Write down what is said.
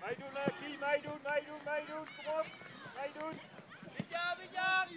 Meedoen, Kie, meedoen, meedoen, meedoen. Kom op. Meedoen. Witjan, Witjan!